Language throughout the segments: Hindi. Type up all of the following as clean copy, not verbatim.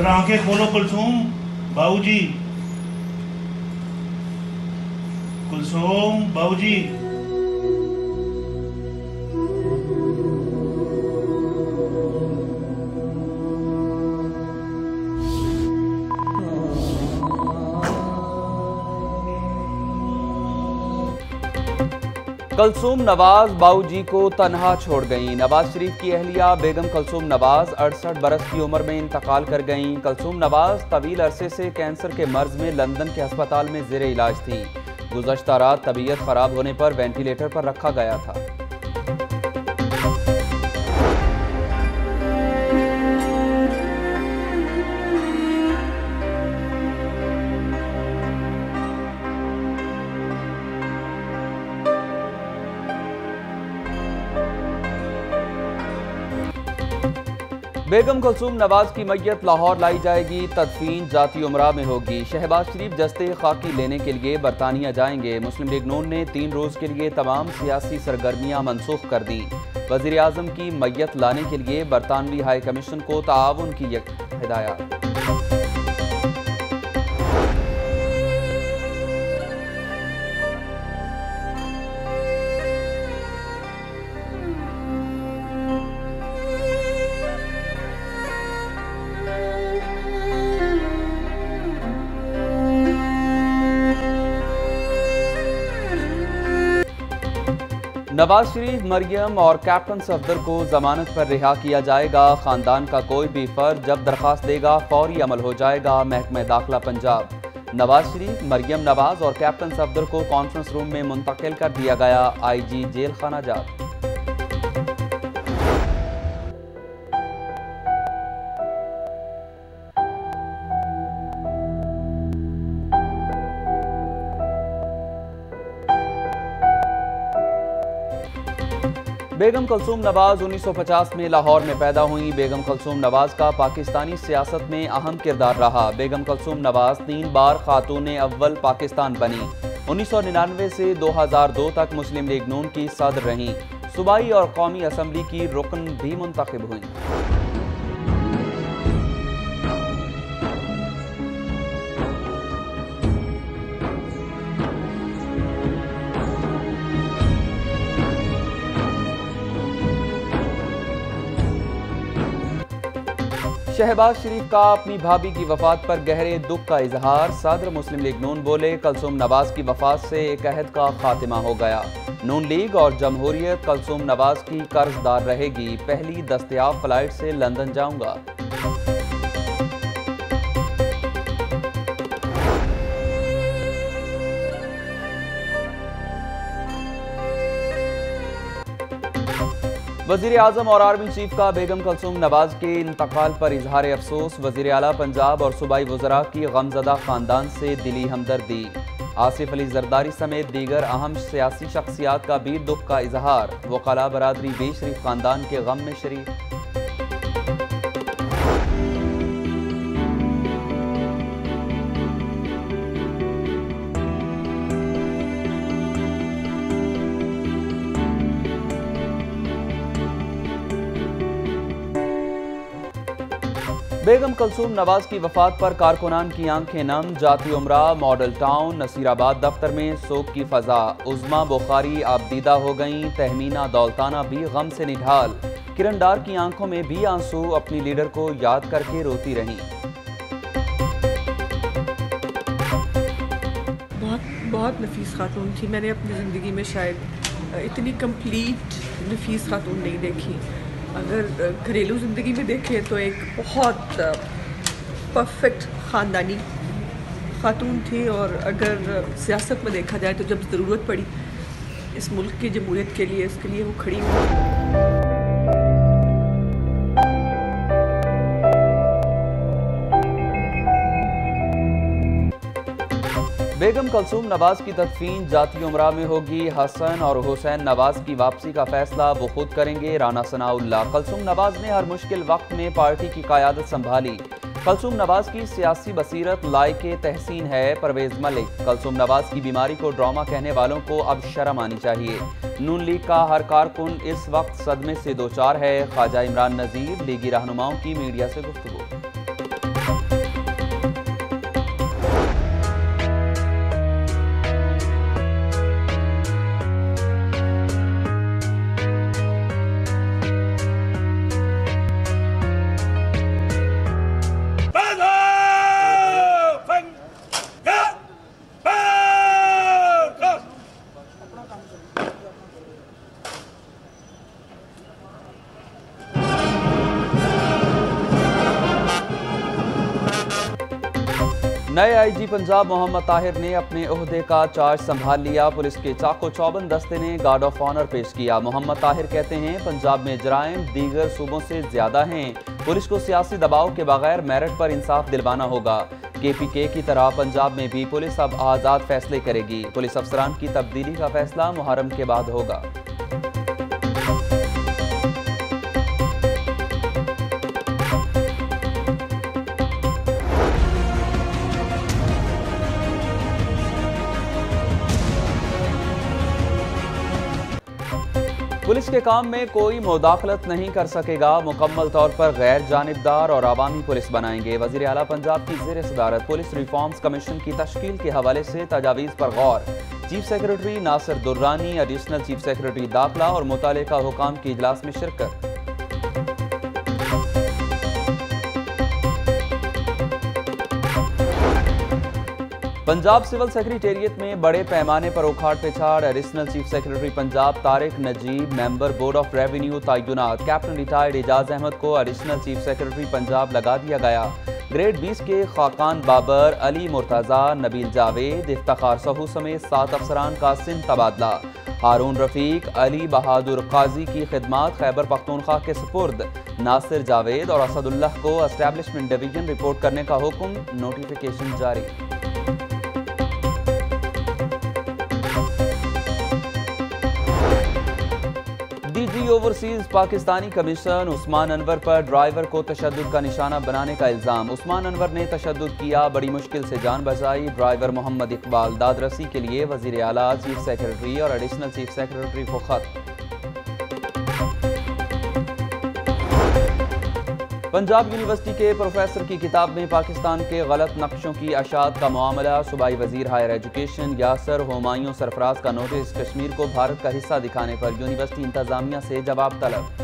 जरा आंखें खोलो कुलसूम बाबूजी, कुलसूम बाबूजी। कलसूम नवाज बाऊजी को तन्हा छोड़ गईं। नवाज शरीफ की अहलिया बेगम कलसूम नवाज 68 बरस की उम्र में इंतकाल कर गईं। कलसूम नवाज तवील अरसे से कैंसर के मर्ज में लंदन के अस्पताल में ज़ेरे इलाज थी। गुज़श्ता रात तबीयत खराब होने पर वेंटिलेटर पर रखा गया था। बेगम कलसूम नवाज की मैयत लाहौर लाई जाएगी। तदफीन जाती उमरा में होगी। शहबाज-शरीफ जस्ते खाकी लेने के लिए बरतानिया जाएंगे। मुस्लिम लीग नून ने 3 रोज़ के लिए तमाम सियासी सरगर्मियां मनसूख कर दी। वज़ीर आज़म की मैयत लाने के लिए बरतानवी हाई कमीशन को ताआवुन की हिदायत। नवाज शरीफ, मरियम और कैप्टन सफदर को जमानत पर रिहा किया जाएगा। खानदान का कोई भी फर्द जब दरखास्त देगा फौरी अमल हो जाएगा। महकमा दाखिला पंजाब। नवाज शरीफ, मरियम नवाज और कैप्टन सफदर को कॉन्फ्रेंस रूम में मुंतकिल कर दिया गया। IG जेल खाना जात। बेगम कलसूम नवाज 1950 में लाहौर में पैदा हुई। बेगम कलसूम नवाज का पाकिस्तानी सियासत में अहम किरदार रहा। बेगम कलसूम नवाज 3 बार खातून अव्वल पाकिस्तान बनी। 1999 से 2002 तक मुस्लिम लीग नून की सदर रहीं। सूबाई और कौमी असम्बली की रुकन भी मुंतखब हुई। शहबाज शरीफ का अपनी भाभी की वफात पर गहरे दुख का इजहार। सदर मुस्लिम लीग नून बोले, कलसूम नवाज की वफात से एक अहद का खात्मा हो गया। नून लीग और जमहूरियत कलसूम नवाज की कर्जदार रहेगी। पहली दस्तयाब फ्लाइट से लंदन जाऊंगा। वज़ीर आज़म और आर्मी चीफ का बेगम कलसूम नवाज के इंतकाल पर इजहार अफसोस। वज़ीर आला पंजाब और सूबाई वज़रा की गमज़दा खानदान से दिली हमदर्दी। आसिफ अली जरदारी समेत दीगर अहम सियासी शख्सियात का भी दुख का इजहार। वकला बरादरी भी शरीफ खानदान के गम में शरीक। बेगम कलसूम नवाज की वफात पर कारकुनान की आंखें नम। जाती उमरा, मॉडल टाउन, नसीराबाद दफ्तर में सोग की फजा। उज़मा बुखारी आबदीदा हो गईं। तहमीना दौलताना भी गम से निढाल। किरण डार की आंखों में भी आंसू। अपनी लीडर को याद करके रोती रहीं। बहुत नफीस खातून थी। मैंने अपनी ज़िंदगी में शायद इतनी कंप्लीट नफीस खातून नहीं देखी। अगर घरेलू ज़िंदगी में देखें तो एक बहुत परफेक्ट ख़ानदानी खातून थी, और अगर सियासत में देखा जाए तो जब ज़रूरत पड़ी इस मुल्क की जमहूरियत के लिए, इसके लिए वो खड़ी हुई। बेगम कलसूम नवाज की तदफीन जाती उमरा में होगी। हसन और हुसैन नवाज की वापसी का फैसला वो खुद करेंगे। राना सनाउल्लाह। कलसूम नवाज ने हर मुश्किल वक्त में पार्टी की क़यादत संभाली। कलसूम नवाज की सियासी बसीरत लायके तहसीन है। परवेज मलिक। कलसूम नवाज की बीमारी को ड्रामा कहने वालों को अब शर्म आनी चाहिए। नून लीग का हर कारकुन इस वक्त सदमे से दो चार है। ख्वाजा इमरान नज़ीर लीगी रहनुमाओं की मीडिया से गुफ्तगू। नए आईजी पंजाब मोहम्मद ताहिर ने अपने ओहदे का चार्ज संभाल लिया। पुलिस के चाको चौबंद दस्ते ने गार्ड ऑफ ऑनर पेश किया। मोहम्मद ताहिर कहते हैं पंजाब में जराइम दीगर सूबों से ज्यादा हैं। पुलिस को सियासी दबाव के बगैर मेरिट पर इंसाफ दिलवाना होगा। KPK की तरह पंजाब में भी पुलिस अब आज़ाद फैसले करेगी। पुलिस अफसरान की तब्दीली का फैसला मुहर्रम के बाद होगा। पुलिस के काम में कोई मुदाखलत नहीं कर सकेगा। मुकम्मल तौर पर गैर जानिबदार और अवामी पुलिस बनाएंगे। वज़ीर आला पंजाब की ज़ेर सदारत पुलिस रिफॉर्म्स कमीशन की तश्कील के हवाले से तजावीज़ पर गौर। Chief secretary Nasir Durrani, additional chief secretary दाखिला और मुतालिका हुकाम की इजलास में शिरकत। पंजाब सिविल सेक्रेटेरिएट में बड़े पैमाने पर उखाड़ पिछाड़। Additional chief secretary Punjab Tariq Najeeb, member board of revenue तैनात। कैप्टन रिटायर्ड एजाज अहमद को एडिशनल चीफ सेक्रेटरी पंजाब लगा दिया गया। ग्रेड 20 के खाकान बाबर, अली मुर्तजा, नबील जावेद, इफ्तिखार सहू समेत 7 अफसरान का सिंध तबादला। हारून रफीक, अली बहादुर काजी की खिदमात खैबर पख्तूनख्वा के सुपुर्द। नासिर जावेद और असदुल्लाह को एस्टैब्लिशमेंट डिवीजन रिपोर्ट करने का हुक्म, नोटिफिकेशन जारी। DG overseas Pakistani commission Usman Anwar पर ड्राइवर को तशद्दुद का निशाना बनाने का इल्जाम। उस्मान अनवर ने तशद्दुद किया, बड़ी मुश्किल से जान बचाई। ड्राइवर मोहम्मद इकबाल दादरसी के लिए वजीर आला, चीफ सेक्रेटरी और एडिशनल चीफ सेक्रेटरी को खत। पंजाब यूनिवर्सिटी के प्रोफेसर की किताब में पाकिस्तान के गलत नक्शों की अशात का मामला। सूबाई वजीर हायर एजुकेशन यासर हुमायूं सरफराज का नोटिस। कश्मीर को भारत का हिस्सा दिखाने पर यूनिवर्सिटी इंतजामिया से जवाब तलब।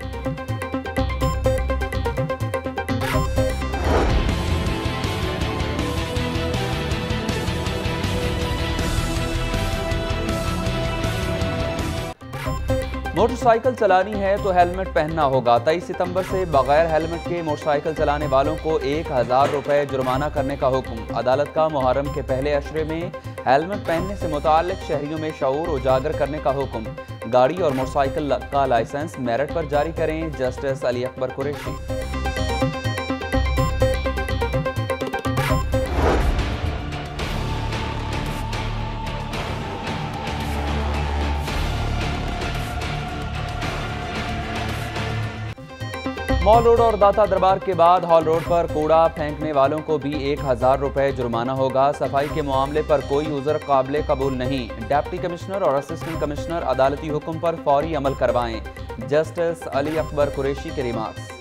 मोटरसाइकिल चलानी है तो हेलमेट पहनना होगा। 23 सितंबर से बगैर हेलमेट के मोटरसाइकिल चलाने वालों को 1000 रुपए जुर्माना करने का हुक्म। अदालत का मुहर्रम के पहले अशरे में हेलमेट पहनने से मुताल्लिक शहरियों में शऊर उजागर करने का हुक्म। गाड़ी और मोटरसाइकिल का लाइसेंस मेरिट पर जारी करें। Justice Ali Akbar Qureshi. Mall Road और दाता दरबार के बाद हॉल रोड पर कूड़ा फेंकने वालों को भी 1000 रुपए जुर्माना होगा। सफाई के मामले पर कोई उज़र काबिल कबूल नहीं। डिप्टी कमिश्नर और असिस्टेंट कमिश्नर अदालती हुक्म पर फौरी अमल करवाएं। जस्टिस अली अकबर कुरैशी के रिमार्क्स।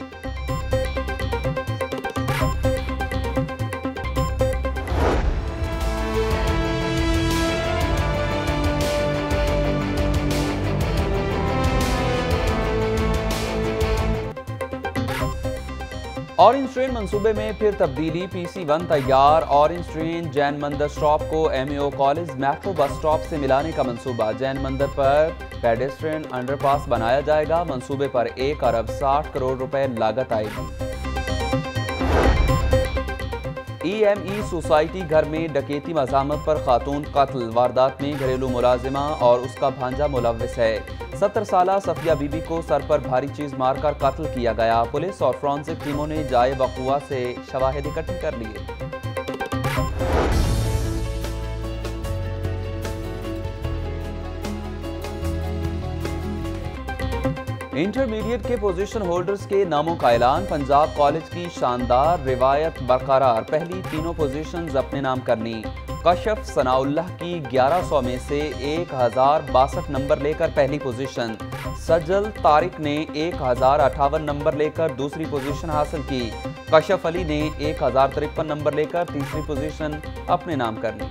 ऑरेंज ट्रेन मंसूबे में फिर तब्दीली। PC1 तैयार। ऑरेंज ट्रेन जैन मंदिर स्टॉप को MAO college metro bus stop से मिलाने का मंसूबा। जैन मंदिर पर पेडेस्ट्रियन अंडरपास बनाया जाएगा। मंसूबे पर 1 अरब 60 करोड़ रुपए लागत आएगी। EME सोसाइटी घर में डकैती मज़ामत पर खातून कत्ल। वारदात में घरेलू मुलाजिमा और उसका भांजा मुलव्विस है। 70 साला सफिया बीबी को सर पर भारी चीज मारकर कत्ल किया गया। पुलिस और फॉरेंसिक टीमों ने जाए वक़ुआ से शवाहिद इकट्ठे कर लिए। इंटरमीडिएट के पोजीशन होल्डर्स के नामों का ऐलान। पंजाब कॉलेज की शानदार रिवायत बरकरार। पहली तीनों पोजीशंस अपने नाम करनी। कशफ सनाउल्लाह की 1100 में से 1062 नंबर लेकर पहली पोजीशन। सजल तारिक ने 1058 नंबर लेकर दूसरी पोजीशन हासिल की। कशफ अली ने 1053 नंबर लेकर तीसरी पोजीशन अपने नाम करनी।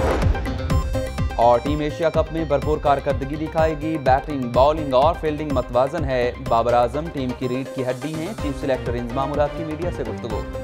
और टीम एशिया कप में भरपूर कारकर्दगी दिखाएगी। बैटिंग, बॉलिंग और फील्डिंग मतवाजन है। बाबर आजम टीम की रीढ़ की हड्डी हैं। चीफ सिलेक्टर इंजमाम उल हक की मीडिया से गुफ्तगू।